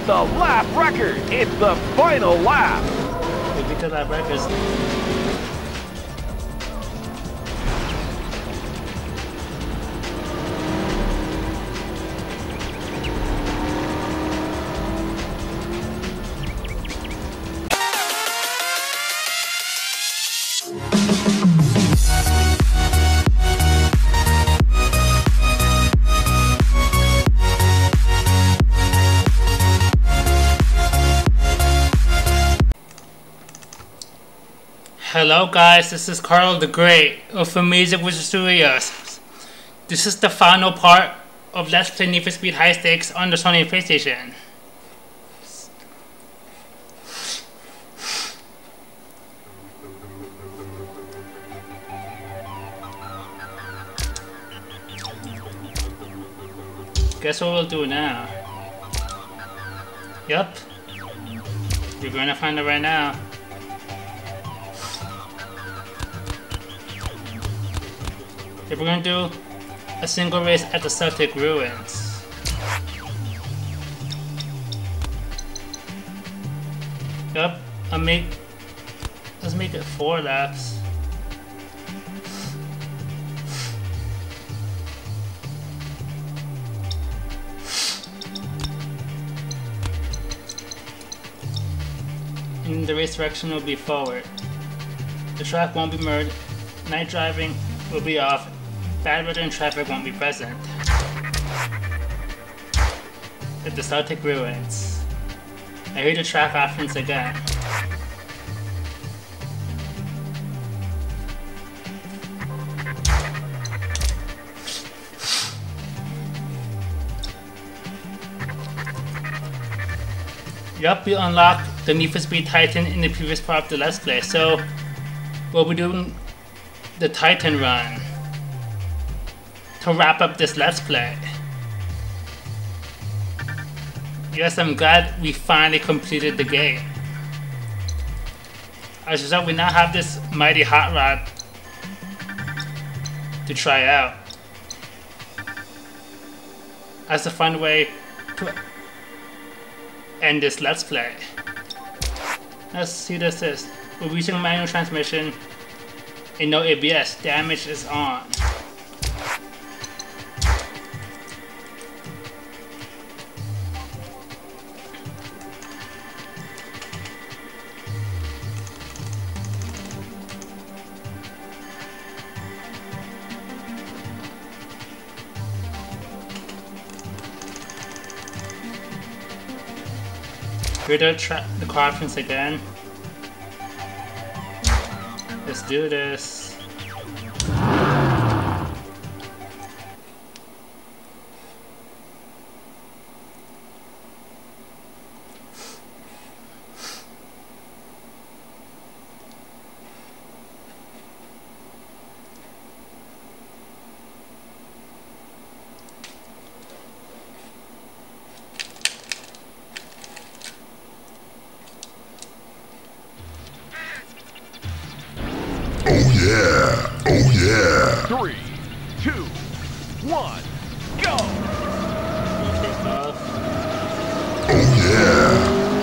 the lap record. It's the final lap. We beat the lap records. Hello guys, this is Carl the Great of Amazing Wizard Studios. This is the final part of Let's Play Need for Speed High Stakes on the Sony PlayStation. Guess what we'll do now? Yup. You're gonna find it right now. We're going to do a single race at the Celtic Ruins. Yup, let's make it 4 laps. And the race direction will be forward. The track won't be merged. Night driving will be off. Bad weather and traffic won't be present. At the Celtic Ruins. I hear the track options again. Yup, we unlocked the Need for Speed Titan in the previous part of the Let's Play, so we'll be doing the Titan run to wrap up this Let's Play. Yes, I'm glad we finally completed the game. As a result, we now have this mighty hot rod to try out as a fun way to end this Let's Play. Let's see this is. We're using manual transmission and no ABS. Damage is on. Here the car options again. Let's do this. Yeah, oh yeah. 3, 2, 1, go! Oh yeah.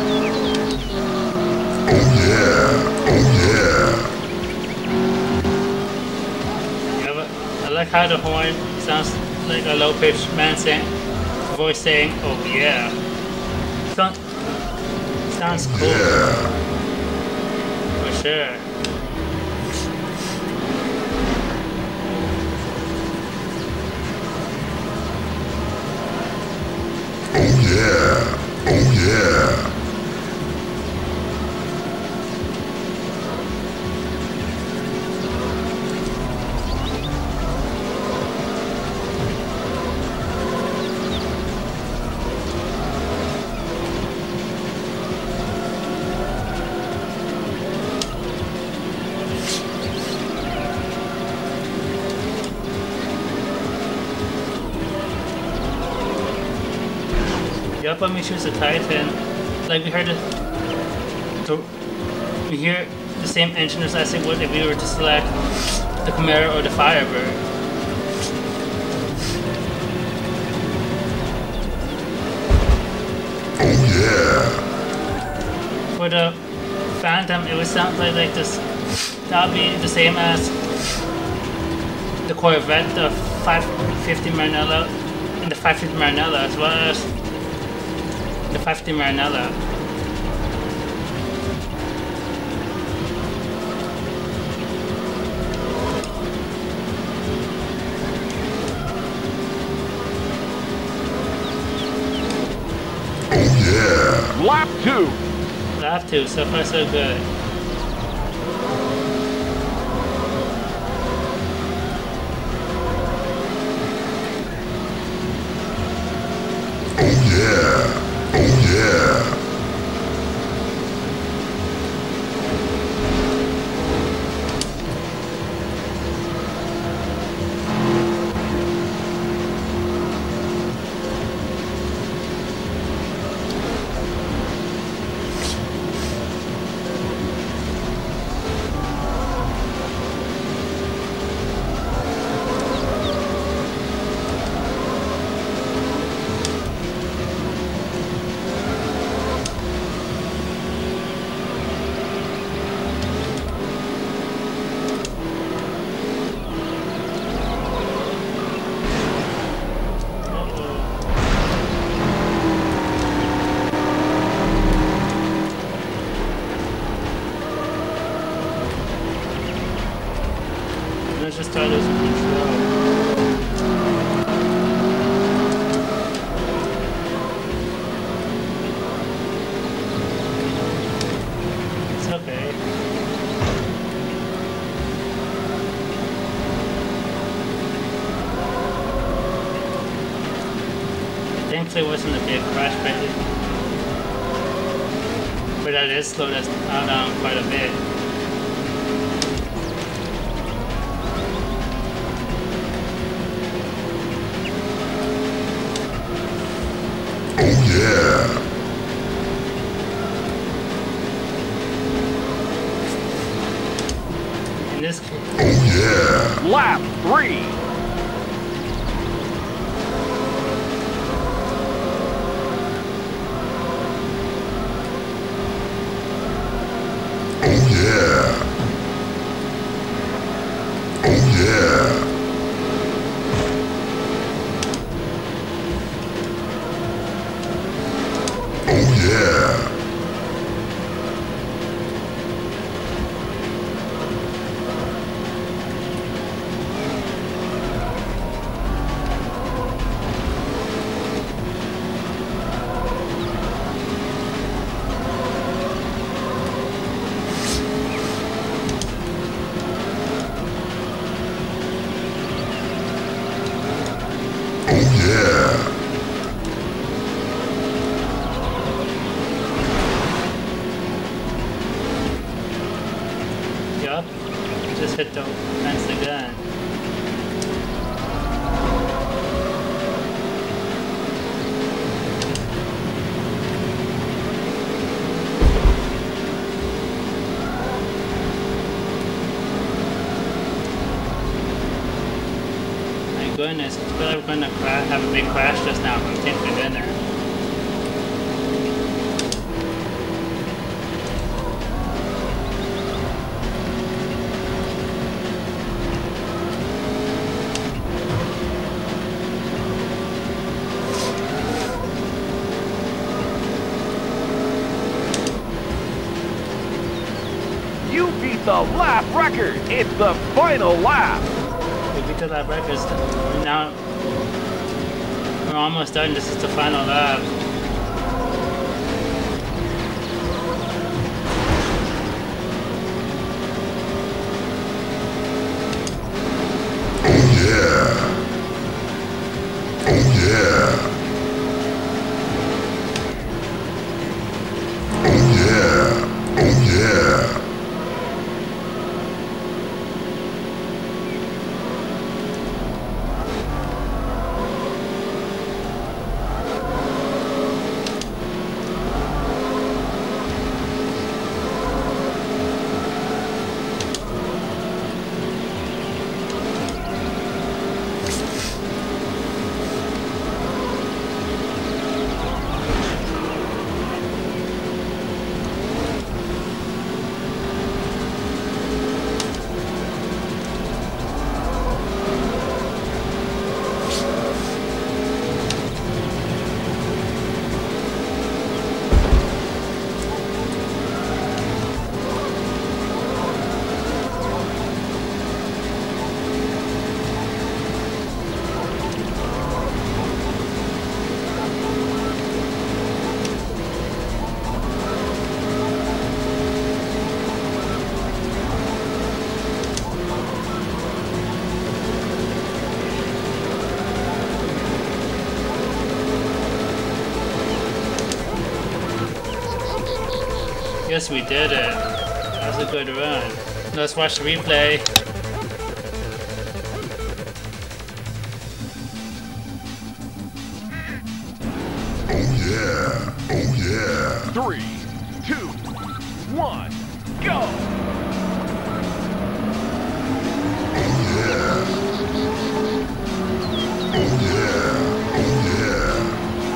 Oh yeah, oh yeah. I like how the horn sounds like a low-pitched man voice saying, oh yeah. Sounds cool. Yeah. For sure. Oh yeah, oh yeah. Yup, let me choose the Titan. Like we heard we hear the same engine as it would if we were to select the Chimera or the Firebird. Oh yeah. For the Phantom, it would sound like this. That would be the same as the Corvette, the 550 Maranello, and the 550 Maranello, as well as the 550 Maranello. Oh yeah. Lap 2. Lap 2, so far so good. Oh yeah. Oh yeah. Let's just start losing control. It's okay. Thankfully it wasn't a big crash, but that did slow us down quite a bit. Oh yeah. In this case, Oh yeah. Lap 3. Oh yeah. Oh yeah. Oh yeah. Oh yeah. yup, just hit the fence again. My goodness, I feel like we're gonna have a big crash just now from 10th to dinner. You beat the lap record. It's the final lap. We beat the lap records. Now we're almost done. This is the final lap. Oh yeah. Oh yeah. Oh yeah. Oh yeah. Yes, we did it. That was a good run. Let's watch the replay. Oh yeah. Oh yeah. 3, 2, 1, go! Oh yeah. Oh yeah. Oh yeah.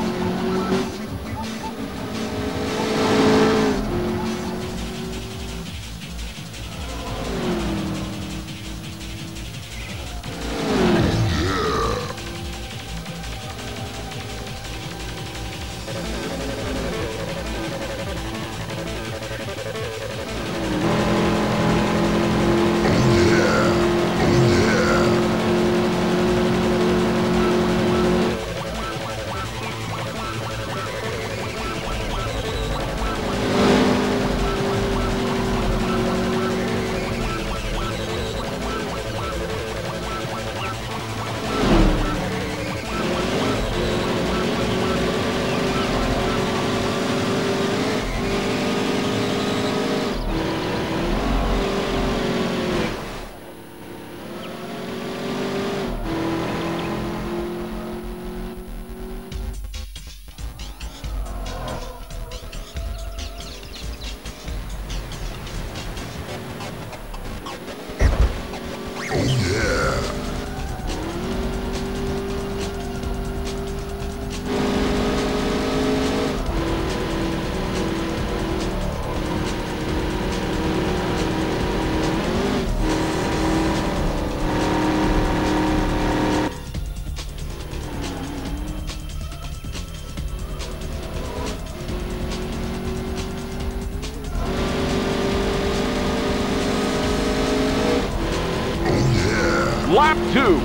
Lap 2.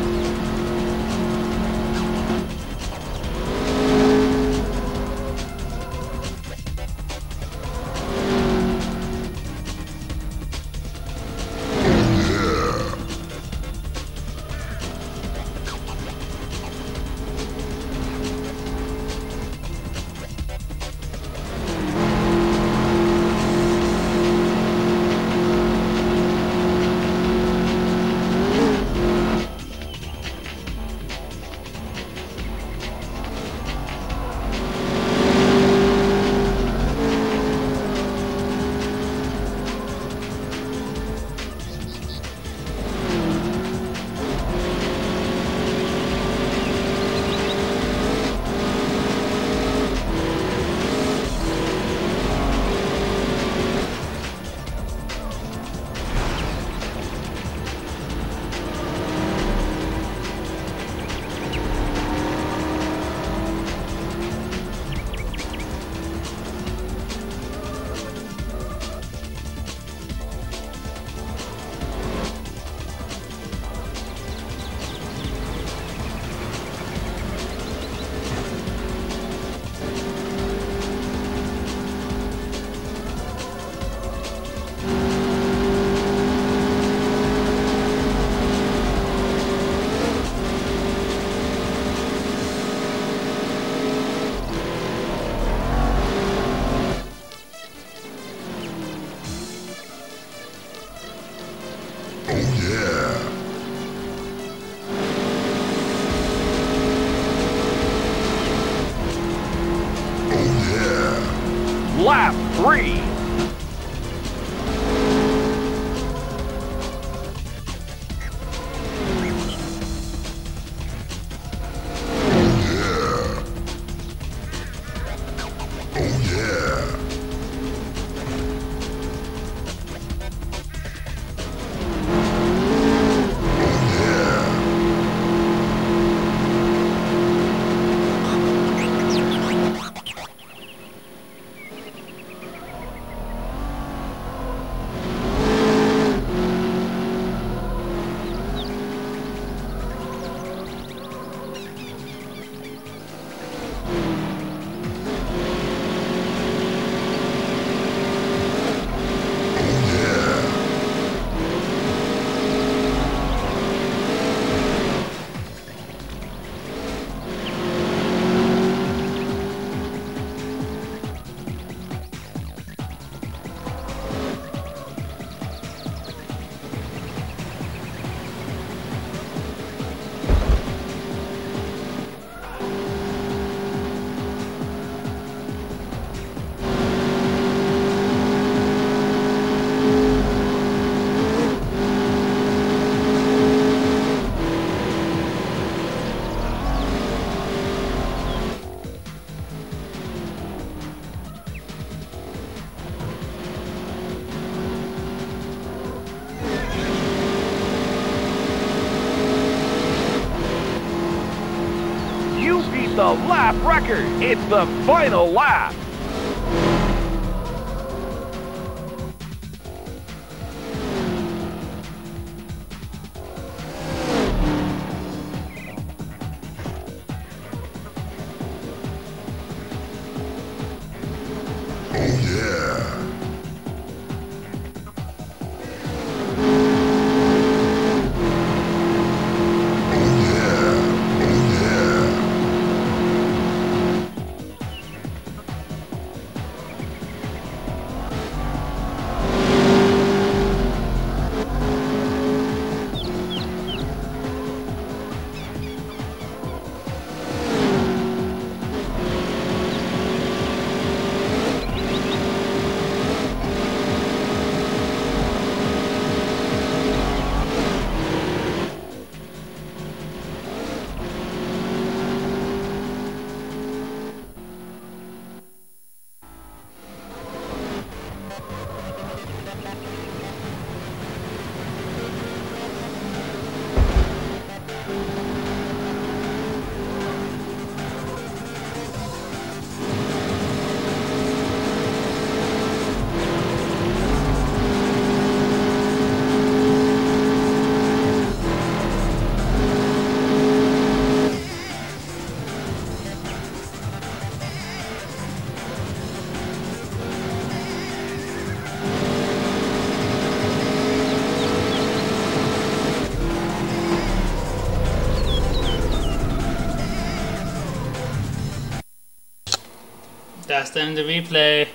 lap record. It's the final lap. That's the end of the replay.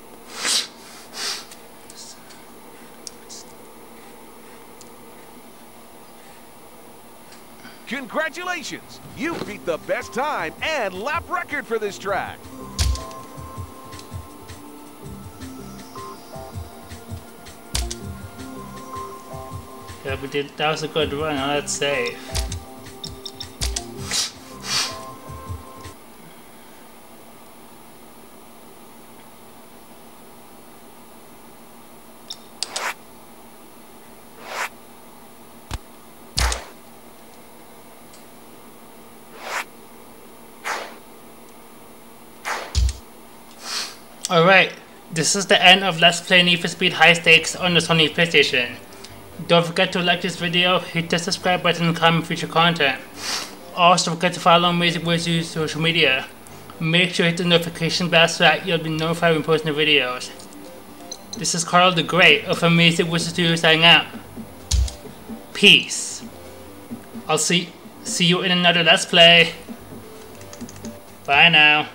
Congratulations! You beat the best time and lap record for this track. Yeah, we did. That was a good run. Now let's save. Alright, this is the end of Let's Play Need for Speed High Stakes on the Sony PlayStation. Don't forget to like this video, hit the subscribe button and comment future content. Also don't forget to follow Amazing Wizards social media. Make sure to hit the notification bell so that you'll be notified when posting the videos. This is Carl the Great of Amazing Wizards Studios signing out. Peace. I'll see you in another Let's Play. Bye now.